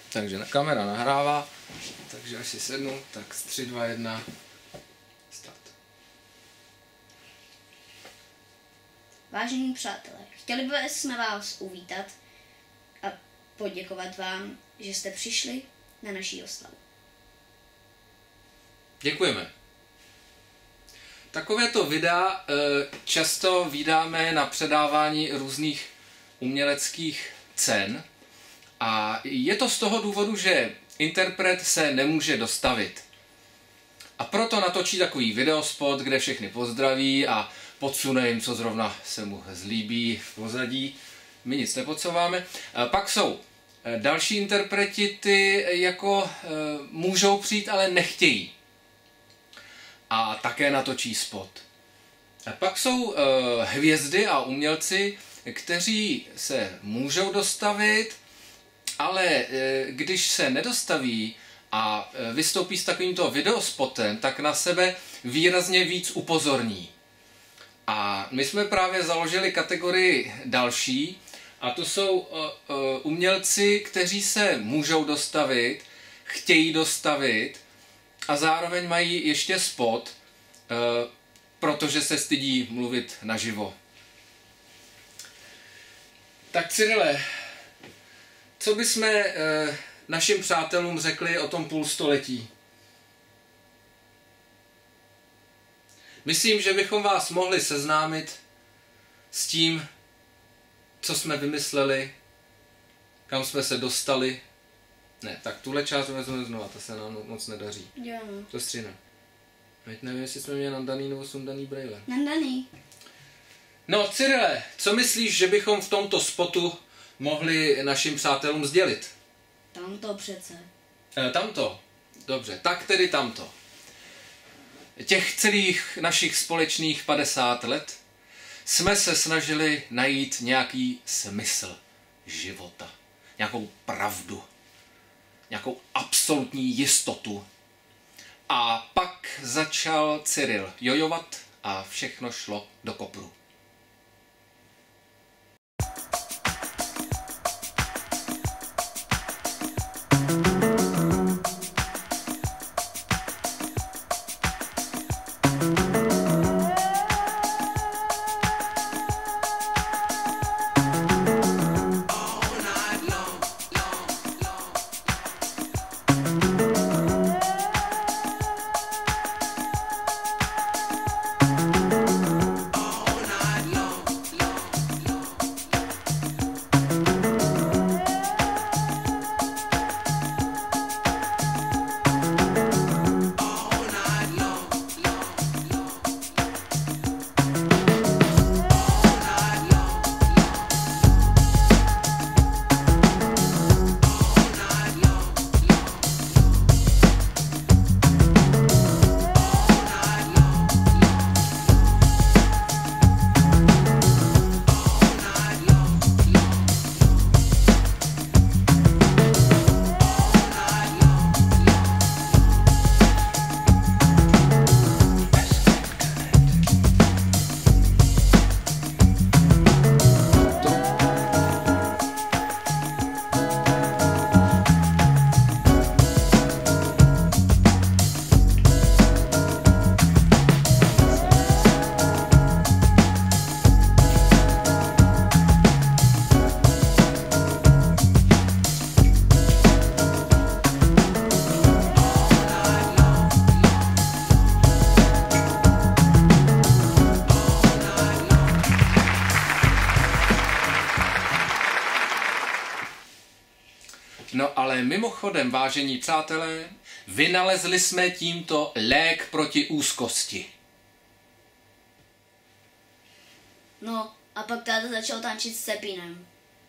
Takže kamera nahrává, takže až si sednu, tak 3, 2, 1, start. Vážení přátelé, chtěli bychom vás uvítat a poděkovat vám, že jste přišli na naší oslavu. Děkujeme. Takovéto videa často vídáme na předávání různých uměleckých cen a je to z toho důvodu, že interpret se nemůže dostavit. A proto natočí takový videospot, kde všechny pozdraví a podsune jim, co zrovna se mu zlíbí v pozadí. My nic nepodsouváme. Pak jsou další interpreti, ty jako můžou přijít, ale nechtějí. A také natočí spot. A pak jsou hvězdy a umělci, kteří se můžou dostavit, ale když se nedostaví a vystoupí s takovýmto videospotem, tak na sebe výrazně víc upozorní. A my jsme právě založili kategorii další, a to jsou umělci, kteří se můžou dostavit, chtějí dostavit a zároveň mají ještě spot, protože se stydí mluvit naživo. Tak Cyrile, co bychom našim přátelům řekli o tom půlstoletí? Myslím, že bychom vás mohli seznámit s tím, co jsme vymysleli, kam jsme se dostali. Ne, tak tuhle část vezmeme znova, ta se nám moc nedaří. Jo. To stříne. Teď nevím, jestli jsme měli nandaný nebo sundaný brejle. Nandaný. No, Cyrile, co myslíš, že bychom v tomto spotu mohli našim přátelům sdělit? Tamto přece. Tamto. Dobře, tak tedy tamto. Těch celých našich společných 50 let jsme se snažili najít nějaký smysl života. Nějakou pravdu. Nějakou absolutní jistotu. A pak začal Cyril jojovat a všechno šlo do kopru. No ale mimochodem, vážení přátelé, vynalezli jsme tímto lék proti úzkosti. No, a pak táta začal tančit s Cepinem.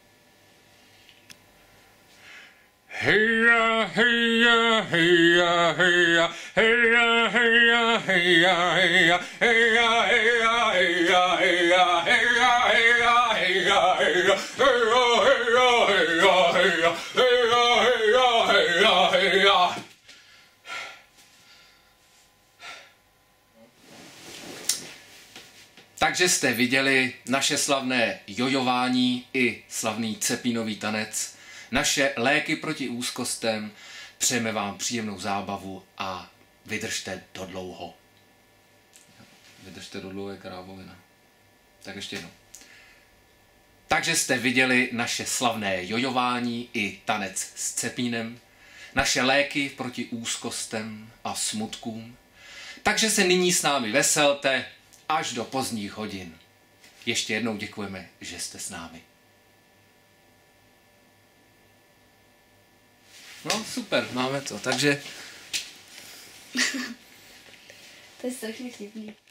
Heja, heja, heja, heja, heja, heja, heja, heja, heja, heja, heja, heja, heja, heja, heja, heja, heja, heja, heja, heja. Takže jste viděli naše slavné jojování i slavný Cepinový tanec. naše léky proti úzkostem. Přejeme vám příjemnou zábavu a vydržte do dlouho. Vydržte do dlouho je krávovina. Tak ještě jednou. Takže jste viděli naše slavné jojování i tanec s cepínem, naše léky proti úzkostem a smutkům. Takže se nyní s námi veselte až do pozdních hodin. Ještě jednou děkujeme, že jste s námi. No super, máme to, takže... To je strašně vtipný.